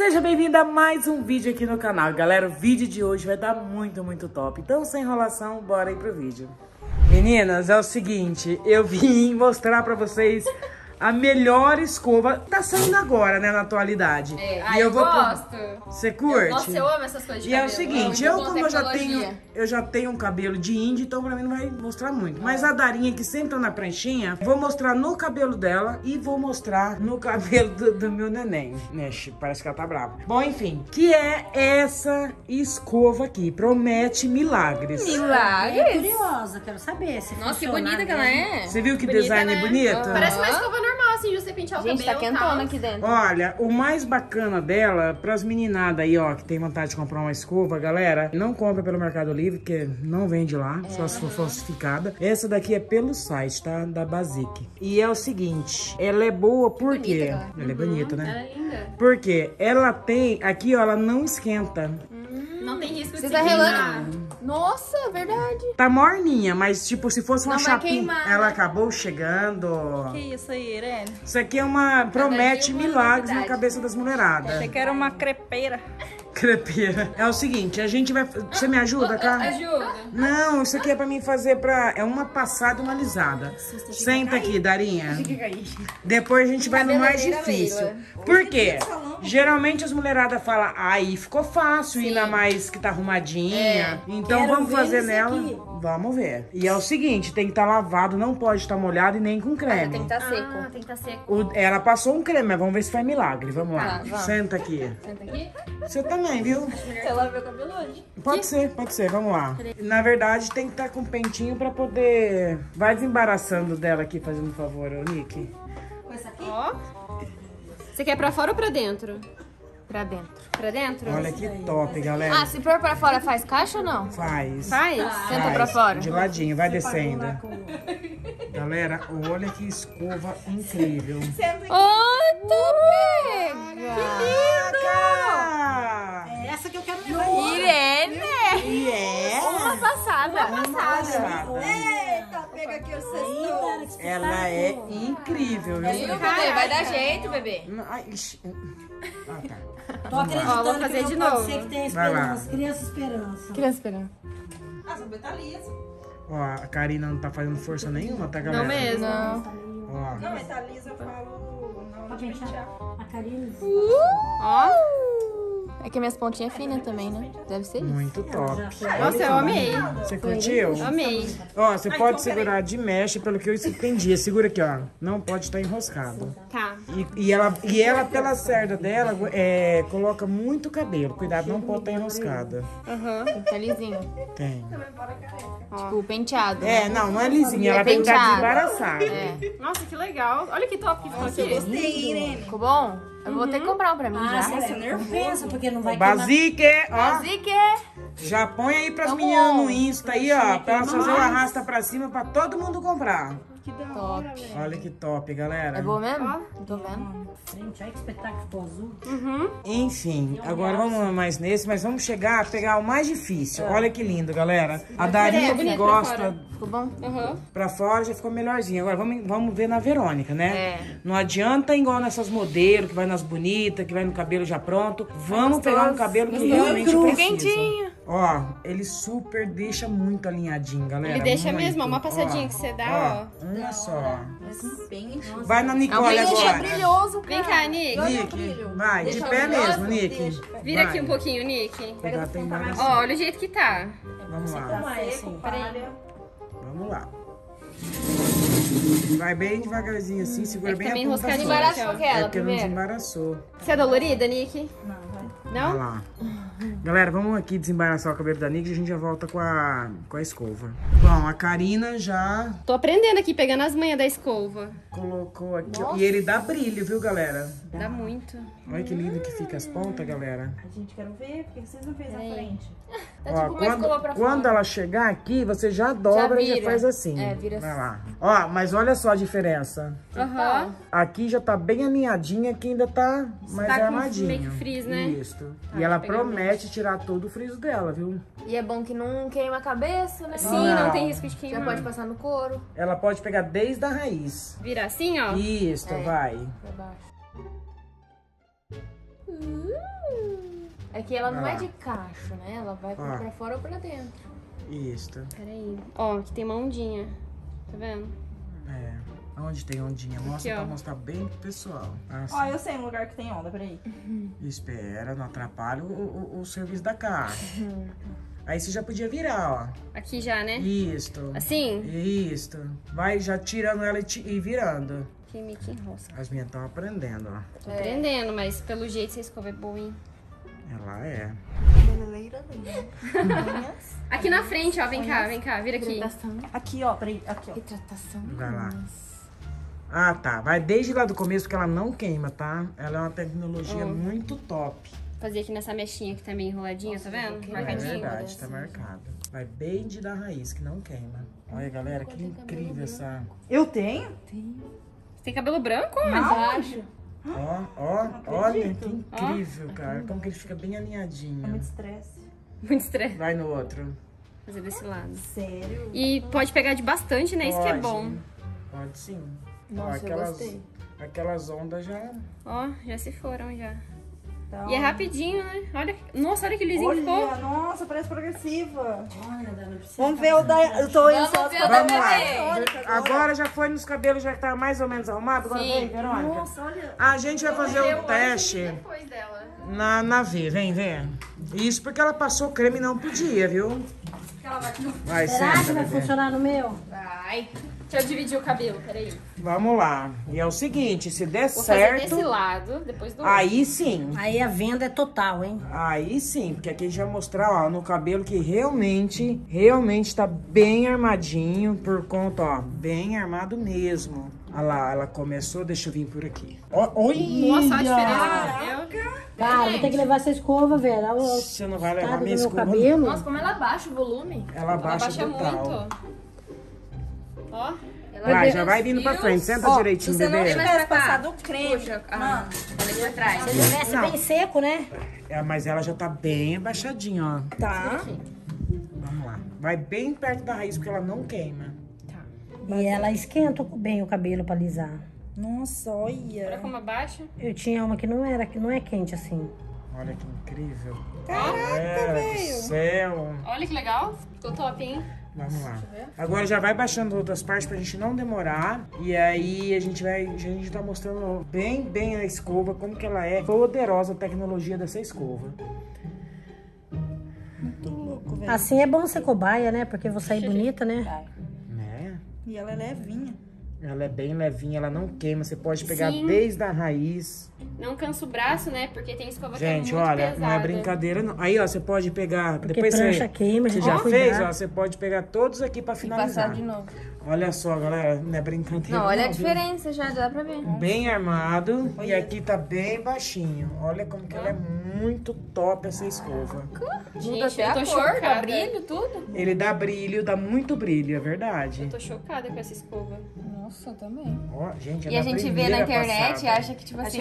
Seja bem-vinda a mais um vídeo aqui no canal. Galera, o vídeo de hoje vai dar muito top. Então, sem enrolação, bora aí pro vídeo. Meninas, é o seguinte, eu vim mostrar pra vocês a melhor escova. Tá saindo agora, né, na atualidade. E eu gosto. Você curte? Nossa, eu amo essas coisas de cabelo. E é o seguinte, como eu já tenho um cabelo de índio, então pra mim não vai mostrar muito. Mas a Darinha, que sempre tá na pranchinha, vou mostrar no cabelo dela e vou mostrar no cabelo do meu neném. Mexe, parece que ela tá brava. Bom, enfim, que é essa escova aqui. Promete milagres. Milagres? Eu curiosa, quero saber se Nossa, que bonita que ela é. Você viu que Bonita, design né? bonito? Parece uma escova normal, assim, de você pentear o cabelo. Gente, tá quentona aqui dentro. Olha, o mais bacana dela, pras meninadas aí, ó, que tem vontade de comprar uma escova, galera, não compra pelo Mercado Livre, porque não vende lá, só se for falsificada. Essa daqui é pelo site, tá? Da Basic. E é o seguinte, ela é boa porque... Ela é bonita, né? Ela é linda. Porque ela tem... Aqui, ó, ela não esquenta. Não tem risco de Você se tá queimar. relando? Nossa, verdade. Tá morninha, mas tipo, se fosse uma Não vai chapinha... queimar, Ela né? acabou chegando. Que isso aí, Irene? Isso aqui é uma... Promete uma milagres na novidade. cabeça das mulheradas. Você quer uma crepeira? Crepeira. É o seguinte, a gente vai... Você me ajuda, cá? Ajuda. Não, isso aqui é pra mim fazer pra... É uma passada e uma alisada. Senta aqui, Darinha. Depois a gente vai no mais difícil. Por quê? Geralmente as mulheradas falam, aí ficou fácil, ainda mais que tá arrumadinha. Então Quero vamos ver fazer isso nela. aqui. Vamos ver. E é o seguinte, tem que estar lavado, não pode estar molhado e nem com creme. Tem que estar seco. Ah, tem que estar seco. Ela passou um creme, mas vamos ver se faz milagre. Vamos lá. Tá, vamos. Senta aqui. Senta aqui. Você também, viu? Ela viu o cabelo hoje. Pode ser, vamos lá. Na verdade, tem que estar com pentinho pra poder... Vai desembaraçando dela aqui, fazendo um favor, ô Nick. Com essa aqui? Ó. Você quer pra fora ou pra dentro? Pra dentro. Pra dentro? Olha que top, galera. Ah, se pôr pra fora faz caixa ou não? Faz. Faz? Senta Faz. pra fora. De ladinho, vai descendo. Lá com- Galera, olha que escova incrível. Ô, tu Caraca! É essa que eu quero levar. Irene! E é... Uma passada. Eita, pega aqui o cesto. Ela é incrível, viu? Viu, bebê? Vai dar jeito, bebê. Ai, ixi. Ah, tá. Tô acreditando Ó, vou fazer que de não pode novo. ser que tenha Vai lá. esperança. Criança esperança. Criança esperando. Ó, a Karina não tá fazendo força nenhuma, tá, galera? Não mesmo. Não. Ó. Pra pentear a Karina. Ó. É que minhas pontinhas finas também, né? Deve ser isso. Muito top. Nossa, eu amei. Você curtiu? Amei. Ó, você pode segurar de mecha, pelo que eu entendi. Segura aqui, ó. Não pode estar enroscado. Tá. E ela, pela cerda dela, coloca muito cabelo. Cuidado, não pode estar enroscada. Aham. Tá lisinho. Tem. Tipo, penteado. Não é lisinha. Ela tem que estar penteado. desembaraçada. É. Nossa, que legal. Olha que top que ficou aqui. Ficou bom? Eu vou ter que comprar um pra mim já. Compensa, porque não vai queimar. Basique, ó. Zique! Já põe aí pras Tá meninas bom. no Insta aí, ó. Pra elas fazerem o arrasta pra cima pra todo mundo comprar. Top. Olha que top, galera. É boa mesmo? Não tô vendo. Frente, olha que espetáculo ficou azul. Enfim, agora vamos mais nesse, mas vamos chegar a pegar o mais difícil. Olha que lindo, galera. A Darinha que gosta Ficou bom? pra fora já ficou melhorzinho. Agora vamos ver na Verônica, né? É. Não adianta igual nessas modelos, que vai nas bonitas, que vai no cabelo já pronto. Vamos pegar um cabelo que realmente precisa. Quentinho. Ó, ele super deixa muito alinhadinho, galera. Ele deixa muito. mesmo, ó, uma passadinha que você dá, ó. Uma só. Vai na Nicole É agora. brilhoso, cara. Vem cá, Nick. Nick, vai, de pé mesmo, Nick. Vira Vai. aqui um pouquinho, Nick. Cuidado, tem várias. Ó, olha o jeito que tá. Vamos lá, Peraí. vamos lá. Vai bem devagarzinho assim, segura É que bem tá meio a ponta enroscadinho. só. Embaraçou É aquela porque não primeiro. desembaraçou. Você é dolorida, Nick? Olha Não? lá. Galera, vamos aqui desembaraçar o cabelo da Nick e a gente já volta com a escova. Bom, a Karina já Tô aprendendo aqui, pegando as manhas da escova. colocou aqui. Ó. E ele dá brilho, viu, galera? Dá muito. Olha que lindo que fica as pontas, galera. A gente quer ver, porque vocês não fez a frente. Tá Ó, tipo uma escova pra quando fora. ela chegar aqui, você já dobra e já vira. faz assim. É, vira Vai assim. lá. Ó, mas olha só a diferença. Aham. Aqui já tá bem alinhadinha, aqui ainda tá mais Tá com armadinho. meio que frizz, né? Isso. Tá, E ela deixa eu pegar promete tirar todo o friso dela, viu? E é bom que não queima a cabeça, né? Sim, Não. não tem risco de Já queimar. pode passar no couro. Ela pode pegar desde a raiz. Virar assim, ó. Isso, vai. Pra baixo. É que ela não é Ah. de cacho, né? Ela vai Ah. pra fora ou pra dentro. Isso. Peraí. Ó, aqui tem uma ondinha. Tá vendo? É. Onde tem ondinha? Mostra Aqui, ó. pra mostrar bem pro pessoal. Assim. Ó, eu sei um lugar que tem onda, peraí. Espera, não atrapalha o serviço da caixa. Aí você já podia virar, ó. Aqui já, né? Isto. Assim? Isto. Vai já tirando ela e virando. Que meio que enrosca. As minhas estão aprendendo, ó. Tô aprendendo, mas pelo jeito essa escova é boa, hein? Ela é. Aqui na frente, ó. Vem cá, vira aqui. Aqui, ó, peraí. Aqui, ó. Hidratação. Vai lá. Ah, tá. Vai desde lá do começo que ela não queima, tá? Ela é uma tecnologia muito top. Fazer aqui nessa mechinha que tá meio enroladinha, tá vendo? É Marcadinho. verdade, tá marcado. Vai bem de da raiz, que não queima. Olha, galera, que incrível essa... Eu tenho? Você tem cabelo branco? Acho. Olha, que incrível, cara. Como que ele fica bem alinhadinho. Muito estresse. Muito estresse. Vai no outro. Fazer desse lado. Sério? E pode pegar de bastante, né? Isso que é bom. Pode sim. Nossa, eu gostei. Aquelas ondas já... Ó, já se foram, já. Então... E é rapidinho, né? Olha, nossa, olha que lisinho que ficou. Olha, nossa, parece progressiva. Olha, Dana, não precisa. Vamos ver o da... Eu tô indo só... Vamos ver o da Vamos lá. bebê. Agora já foi nos cabelos, já tá mais ou menos arrumado? Agora Sim. vem, Verônica. Nossa, olha. A gente vai fazer o teste Depois dela. na V. Vem. Isso porque ela passou creme e não podia, viu? Vai, Será que senta, vai bebê. funcionar no meu? Vai. Deixa eu dividir o cabelo, peraí. Vamos lá. E é o seguinte, se der Vou fazer certo, desse lado, depois do outro. aí sim. Aí a venda é total, hein? Aí sim, porque aqui a gente vai mostrar, ó, no cabelo que realmente tá bem armadinho, por conta, ó, bem armado mesmo. Olha lá, ela começou, deixa eu vir por aqui. Olha! Nossa, a diferença que deu. Cara, vou ter que levar essa escova, velho. Olha o Você não vai levar estado do minha meu escova? cabelo. Nossa, como ela baixa o volume. Ela baixa total. muito. Ó. Vai, já vai vindo pra frente, senta direitinho, Se você não bebê. tivesse passado o creme, Puxa, mano, olha pra trás. Se tivesse bem seco, né? É, mas ela já tá bem abaixadinha, ó. tá. Vamos lá. Vai bem perto da raiz, porque ela não queima. E ela esquenta bem o cabelo pra alisar. Nossa, Olha olha. como abaixa. Eu tinha uma que não é quente assim. Olha que incrível. Caraca, Meu Deus do céu. Olha que legal. Ficou top, hein? Vamos lá. Agora já vai baixando outras partes pra gente não demorar. E aí a gente tá mostrando bem a escova, como que ela é poderosa a tecnologia dessa escova. Muito louco, velho. Assim é bom ser cobaia, né? Porque eu vou sair bonita, né? Né? E ela é levinha. Ela é bem levinha, ela não queima. Você pode pegar Sim. desde a raiz. Não cansa o braço, né? Porque tem escova Gente, que é muito olha, pesada. não é brincadeira não. Aí, ó, você pode pegar... Porque depois prancha queima, a você gente já tem que fez, cuidar. ó, você pode pegar todos aqui pra E finalizar. passar de novo. Olha só, galera, não é brincadeira Não, olha a viu? diferença já, dá pra ver. Bem armado e aqui tá bem baixinho. Olha como que ela é muito top essa escova. Muda Gente, até eu a tô cor, dá chocada. brilho, tudo. Ele dá brilho, dá muito brilho, é verdade. Eu tô chocada com essa escova. Nossa, eu também. Ó, gente, E a gente vê na internet e acha que, tipo assim,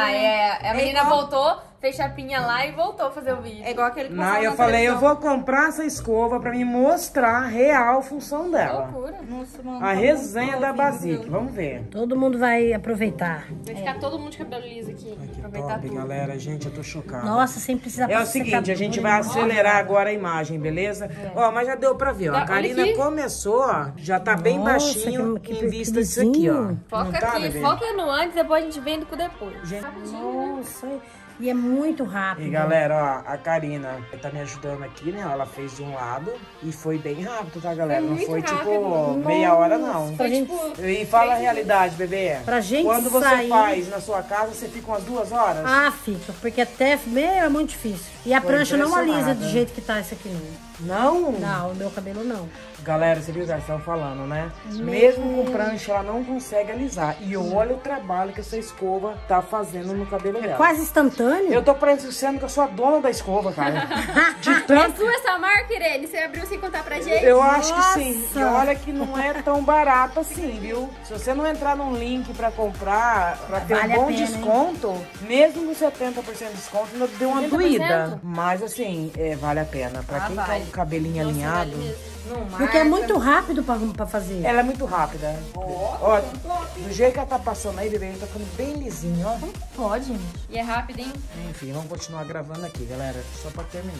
a menina igual- voltou, fez chapinha lá e voltou a fazer o vídeo. É igual aquele que Não, passava eu na falei, eu televisão. vou comprar essa escova pra me mostrar a real função dela. Loucura. Nossa, mano. A tá resenha muito da novinho, Basic, viu? vamos ver. Todo mundo vai aproveitar. Vai ficar todo mundo de cabelo liso aqui. Que Aproveitar top, tudo. galera. Gente, eu tô chocado. Nossa, sem precisar É o seguinte, a gente vai acelerar agora a imagem, beleza? Ó, mas já deu pra ver, ó. Tá, A Karina olha aqui. começou, ó. Já tá bem Nossa, baixinho que em vista disso aqui, ó. lisinho. Não Foca tá, aqui, bebê? foca no antes, depois a gente vende com depois. Gente, Nossa, e é muito rápido. e galera, ó, a Karina tá me ajudando aqui, né? Ela fez de um lado e foi bem rápido, tá, galera? Foi Não muito foi rápido. tipo meia hora, não. Pra gente, E fala a realidade, bebê. Pra gente Quando você sair- faz na sua casa, você fica umas 2 horas? fica, porque até meio é muito difícil. E a Tô prancha não alisa impressionada. do jeito que tá esse aqui, não. Não? Não, o meu cabelo não. Galera, você viu o que eles estão falando, né? Mesmo com prancha, ela não consegue alisar. E olha o trabalho que essa escova tá fazendo no cabelo dela. Quase instantâneo. Eu tô parecendo que eu sou a dona da escova, cara. De É tanto... sua essa marca, Irene? Você abriu sem contar pra gente? Eu acho que sim. E Nossa. olha que não é tão barato assim, viu? Se você não entrar num link pra comprar, pra ter Vale um a bom pena, hein? desconto, mesmo com 70% de desconto, ainda deu uma 30%? doída. Mas assim, vale a pena. Pra quem quer um cabelinho alinhado. Porque é muito rápido pra fazer. Ela é muito rápida. Ó, do jeito que ela tá passando aí, bebê, tá ficando bem lisinho, ó. Pode, gente. E é rápido, hein? Enfim, vamos continuar gravando aqui, galera. Só pra terminar.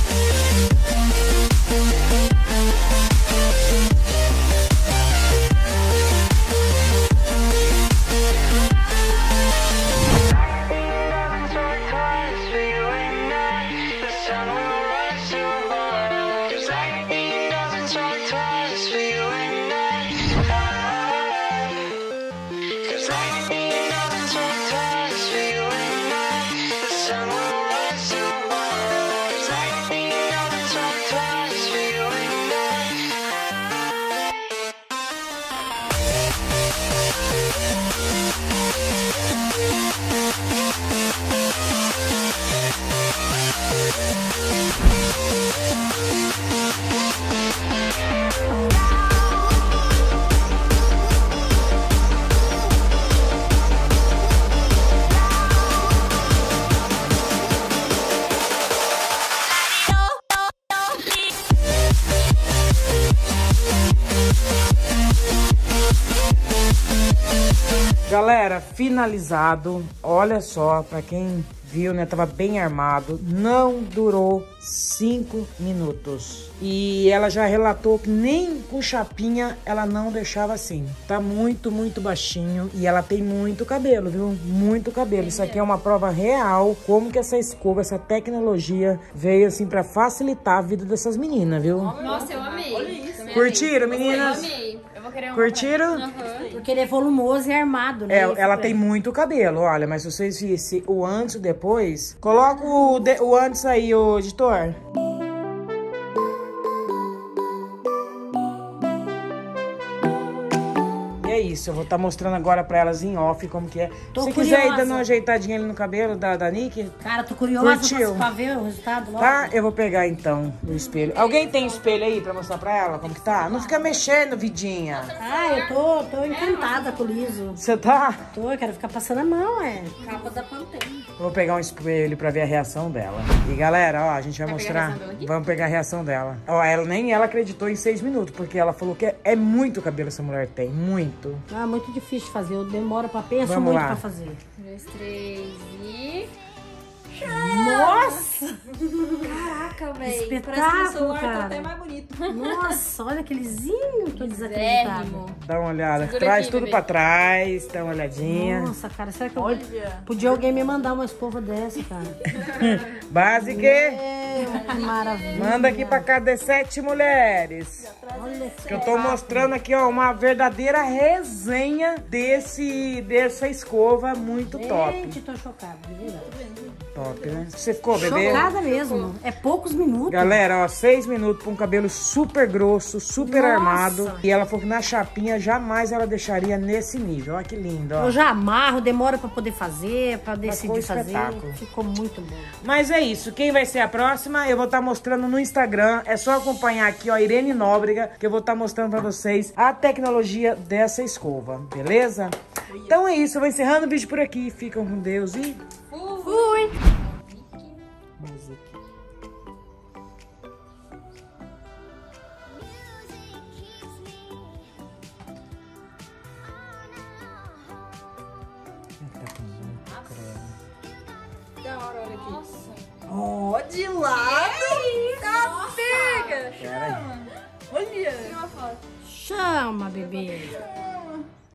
Galera, finalizado. Olha só, pra quem viu, né? Tava bem armado. Não durou 5 minutos. E ela já relatou que nem com chapinha ela não deixava assim. Tá muito, muito baixinho. E ela tem muito cabelo, viu? Muito cabelo. Isso aqui é uma prova real. Como que essa escova, essa tecnologia veio assim pra facilitar a vida dessas meninas, viu? Nossa, eu amei. Olha isso. Curtiram, meninas? Eu amei. Eu vou querer um. Curtiram? Uhum. Porque ele é volumoso e armado, né? Ela tem muito cabelo, olha, mas se vocês vissem o antes e o depois, coloca o antes aí, ô editor. É isso, eu vou estar mostrando agora pra elas em off como que é. Se quiser ir dando uma ajeitadinha ali no cabelo da Nick. Cara, tô curiosa Curtiu? pra ver o resultado logo. Tá? Eu vou pegar então o espelho. Alguém tem espelho aí pra mostrar pra ela como que tá? Não fica mexendo, vidinha. Ah, eu tô encantada com o liso. Você tá? Eu quero ficar passando a mão, Capa da Pantene. Vou pegar um espelho pra ver a reação dela. E galera, ó, a gente vai mostrar. Vamos pegar a reação dela. Ó, nem ela acreditou em 6 minutos, porque ela falou que é muito cabelo essa mulher tem, muito. Ah, muito difícil de fazer. Eu demoro pra pensar Vamos muito lá. pra fazer. 1, 2, 3 e... Nossa! Caraca, velho. Espetáculo, Tá cara. até mais bonito. Nossa, olha que lisinho. Tô desacreditada. Zérrimo. Dá uma olhada. Segura Traz aqui, tudo bebê. pra trás, dá uma olhadinha. Nossa, cara, será que podia alguém me mandar uma escova dessa, cara? Básica. Que maravilha. Manda aqui pra cá de 7 mulheres. Olha Que eu tô mostrando aqui, ó, uma verdadeira resenha dessa escova muito top. Gente, tô chocada, de verdade. Top, né? Você ficou, bebê? Chocada mesmo. É poucos minutos. Galera, ó, 6 minutos pra um cabelo super grosso, super Nossa. armado. E ela falou que na chapinha jamais ela deixaria nesse nível. Olha que lindo, ó. Eu já amarro, demora pra poder fazer, pra decidir fazer. espetáculo. Ficou muito bom. Mas é isso. Quem vai ser a próxima, eu vou estar mostrando no Instagram. É só acompanhar aqui, ó, Irene Nóbrega, que eu vou estar mostrando pra vocês a tecnologia dessa escova, beleza? Então é isso. Eu vou encerrando o vídeo por aqui. Ficam com Deus e... Fui! Música. Da hora, olha aqui. Nossa. Ó, de lado. Tá pega. Pera aí. Olha. Tira uma foto. Chama, bebê.